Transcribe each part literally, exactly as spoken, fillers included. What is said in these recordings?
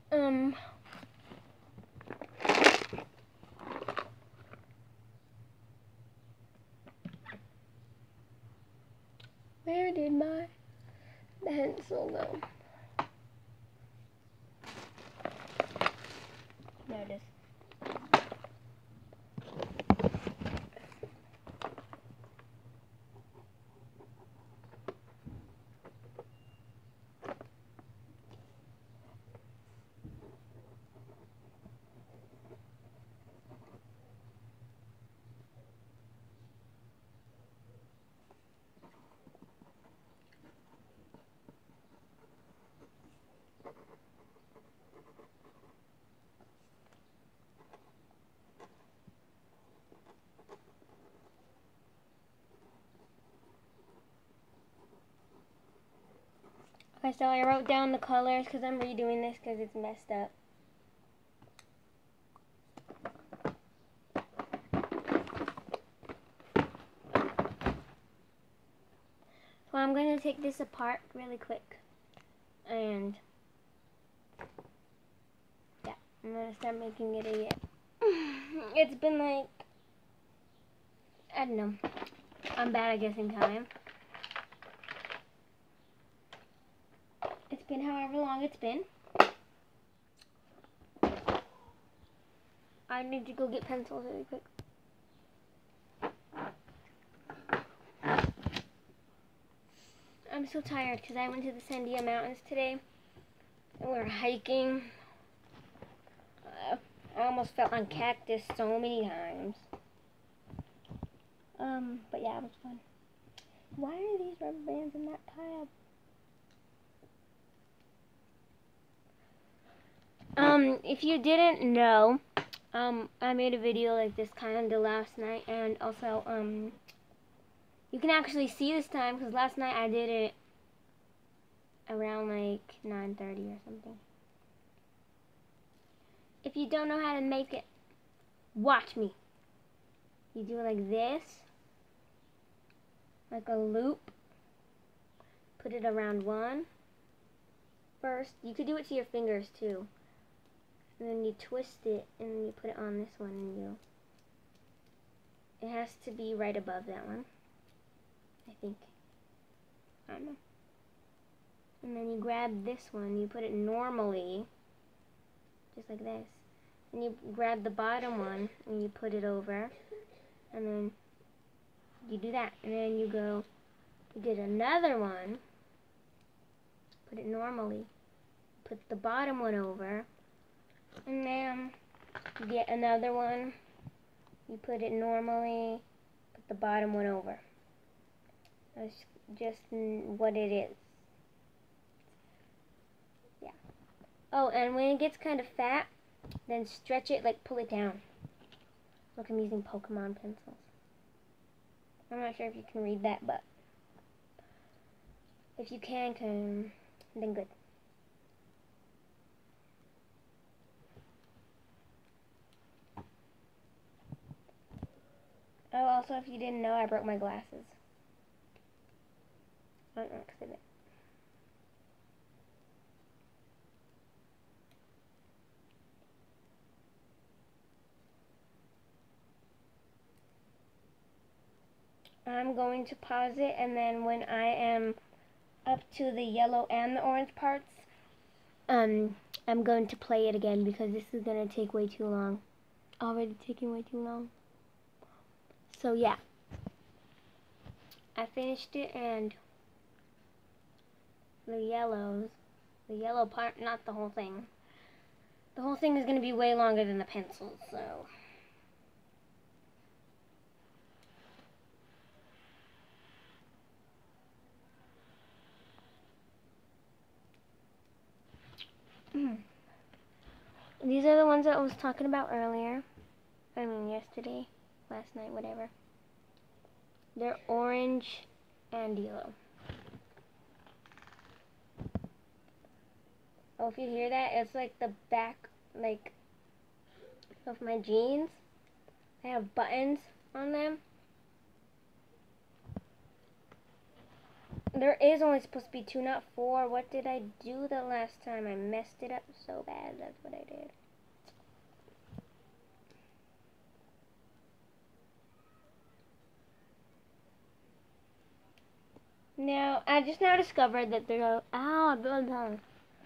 Um, where did my pencil go? There it is. Okay, so I wrote down the colors because I'm redoing this because it's messed up. So I'm going to take this apart really quick. And, yeah, I'm going to start making it again. It's been like, I don't know. I'm bad at guessing time. It's been however long it's been. I need to go get pencils really quick. I'm so tired because I went to the Sandia Mountains today. And we were hiking. Uh, I almost fell on cactus so many times. Um, but yeah, it was fun. Why are these rubber bands in that pile? Um, if you didn't know, um, I made a video like this kind of last night, and also, um, you can actually see this time, because last night I did it around like nine thirty or something. If you don't know how to make it, watch me. You do it like this, like a loop, put it around one. First, you could do it to your fingers too. And then you twist it, and then you put it on this one, and you, it has to be right above that one, I think. I don't know. And then you grab this one, you put it normally, just like this. And you grab the bottom one, and you put it over, and then you do that. And then you go, you get another one, put it normally, put the bottom one over, and then you get another one, you put it normally, put the bottom one over. That's just what it is. Yeah. Oh, and when it gets kind of fat, then stretch it, like pull it down. Look, I'm using Pokemon pencils. I'm not sure if you can read that, but if you can, can then good. Oh, also, if you didn't know, I broke my glasses on accident. I'm going to pause it, and then when I am up to the yellow and the orange parts, um, I'm going to play it again because this is going to take way too long. Already taking way too long. So yeah, I finished it, and the yellows, the yellow part, not the whole thing. The whole thing is going to be way longer than the pencils, so. These are the ones that I was talking about earlier. I mean yesterday, last night, whatever. They're orange and yellow. Oh, if you hear that, it's like the back, like, of my jeans. They have buttons on them. There is only supposed to be two, not four. What did I do the last time? I messed it up so bad. That's what I did. Now, I just now discovered that there are... Ow, I built on.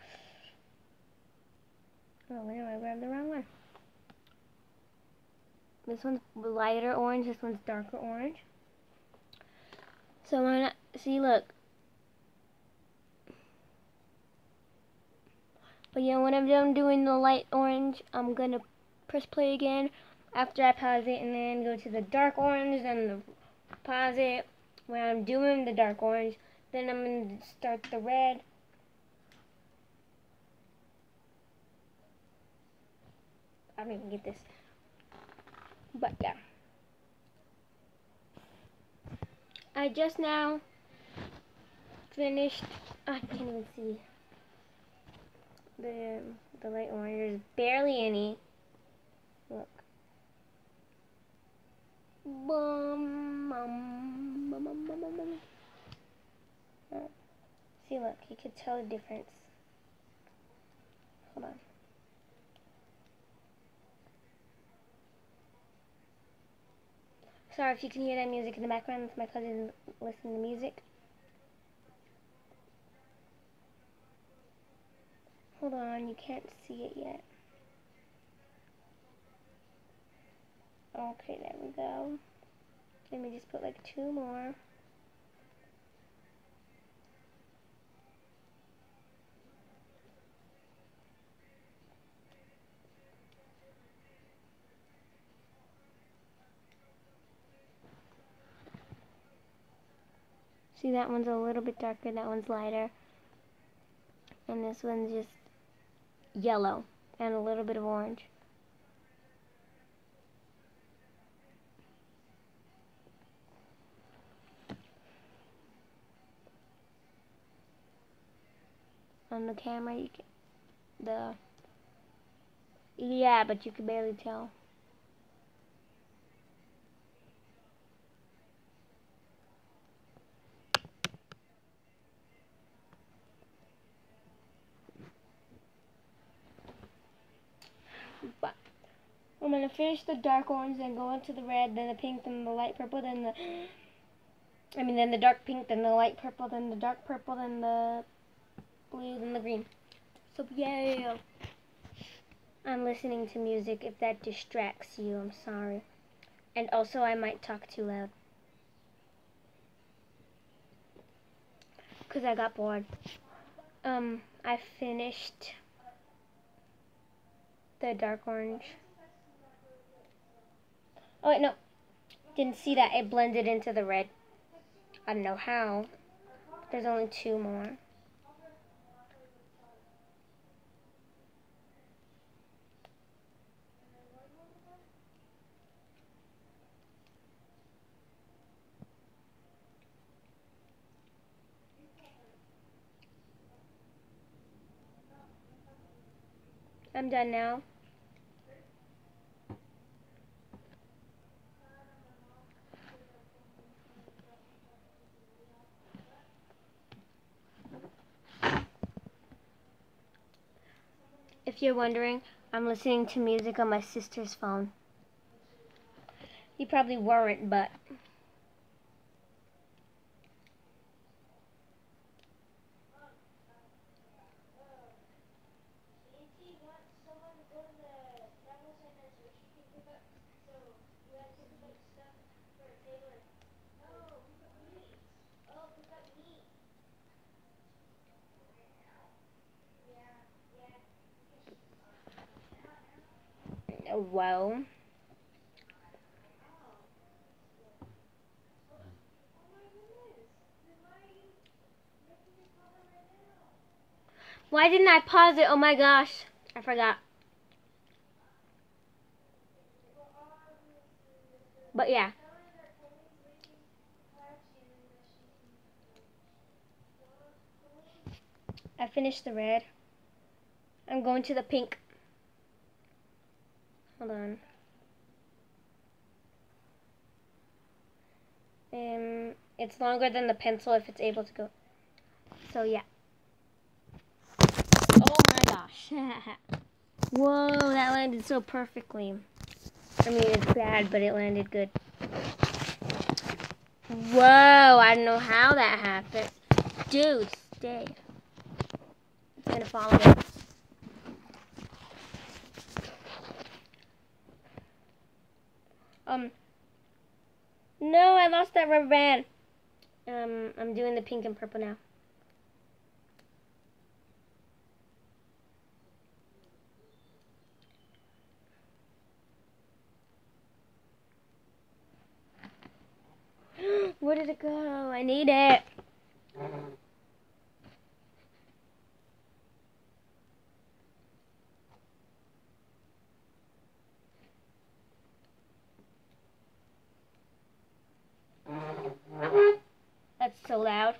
Oh, wait, I grabbed the wrong one. This one's lighter orange. This one's darker orange. So when I... See, look. But yeah, when I'm done doing the light orange, I'm going to press play again after I pause it and then go to the dark orange and the pause it. When I'm doing the dark orange, then I'm going to start the red. I don't even get this. But yeah. I just now finished, I can't even see. The, the light orange, there's barely any. Look. Boom, bum, bum, bum, bum, bum, bum. Oh. See, look, you can tell the difference. Hold on. Sorry if you can hear that music in the background. It's my cousin listening to music. Hold on, you can't see it yet. Okay, there we go. Let me just put like two more. See, that one's a little bit darker, that one's lighter. And this one's just yellow and a little bit of orange. On the camera, you can, the, yeah, but you can barely tell. But I'm going to finish the dark orange, then go into the red, then the pink, then the light purple, then the, I mean, then the dark pink, then the light purple, then the dark purple, then the blue, then the green. So, yeah. I'm listening to music. If that distracts you, I'm sorry. And also, I might talk too loud. Because I got bored. Um, I finished the dark orange. Oh, wait, no. Didn't see that. It blended into the red. I don't know how. There's only two more. I'm done now. If you're wondering, I'm listening to music on my sister's phone. You probably weren't, but... Well... Why didn't I pause it? Oh my gosh. I forgot. But yeah. I finished the red. I'm going to the pink. Hold on. Um, it's longer than the pencil if it's able to go. So yeah. Oh my gosh. Whoa, that landed so perfectly. I mean, it's bad, but it landed good. Whoa, I don't know how that happened. Dude, stay. It's gonna follow me. Um, no, I lost that rubber band. Um, I'm doing the pink and purple now. Where did it go? I need it. That's so loud.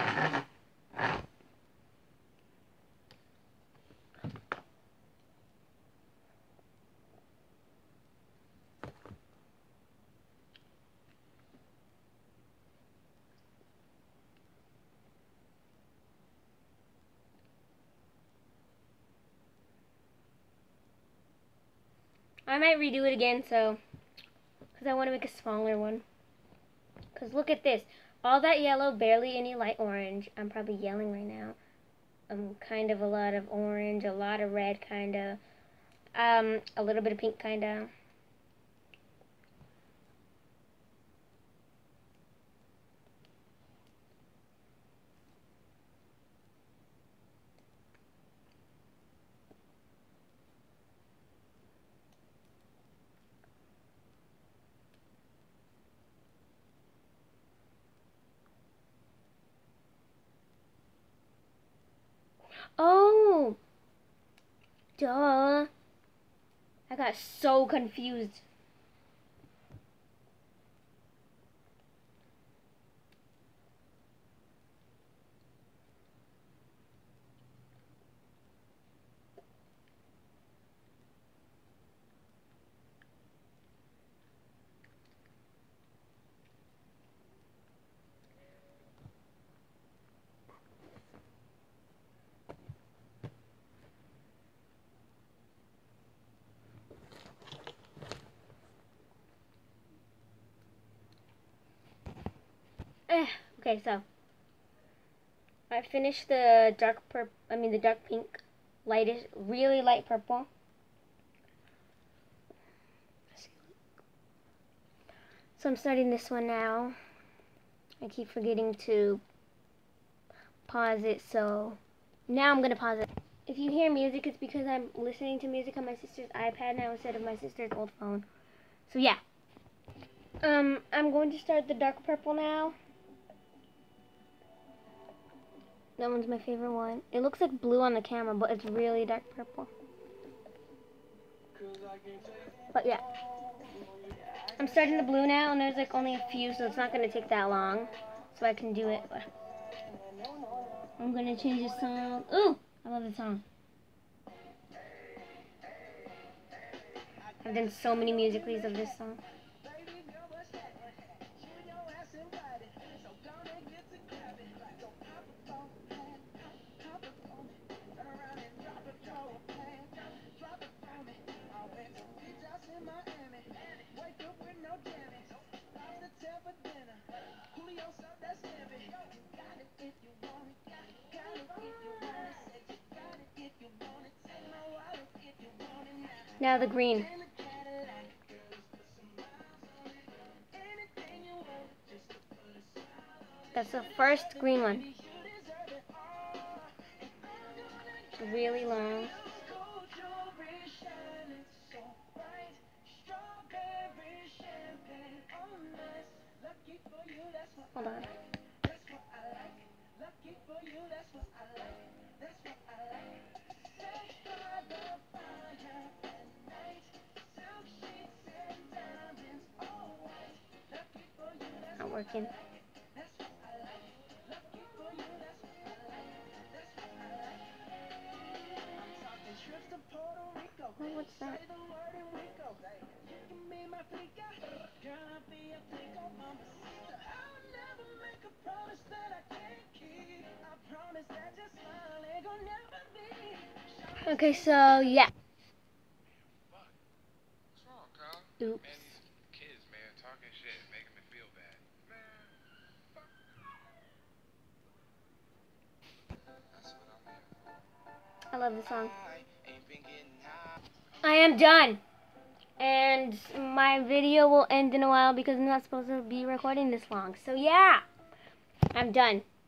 I might redo it again, so, because I want to make a smaller one. Because look at this. All that yellow, barely any light orange. I'm probably yelling right now. Um, kind of a lot of orange, a lot of red, kind of. Um, a little bit of pink, kind of. Oh! Duh. I got so confused. Eh, okay, so I finished the dark purple, I mean the dark pink, lightish, really light purple. So I'm starting this one now. I keep forgetting to pause it, so now I'm gonna pause it. If you hear music, it's because I'm listening to music on my sister's iPad now instead of my sister's old phone. So yeah. Um, I'm going to start the dark purple now. That one's my favorite one. It looks like blue on the camera, but it's really dark purple. But yeah. I'm starting the blue now, and there's like only a few, so it's not going to take that long. So I can do it. I'm going to change the song. Ooh! I love the song. I've done so many musicals of this song. Now the green. That's the first green one. It's really long. Hold on. Not working. Oh, what's that? Okay, so yeah. What's wrong, Kyle? Oops. Man, these kids, man, talking shit, making me feel bad. Man, fuck. That's what I'm here for. I love the song. I ain't been getting high. I am done. And my video will end in a while because I'm not supposed to be recording this long. So yeah, I'm done.